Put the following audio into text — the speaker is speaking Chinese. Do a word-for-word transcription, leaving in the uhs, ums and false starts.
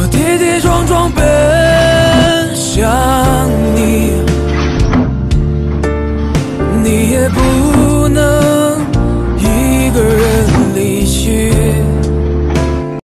跌跌撞撞奔向你，你也不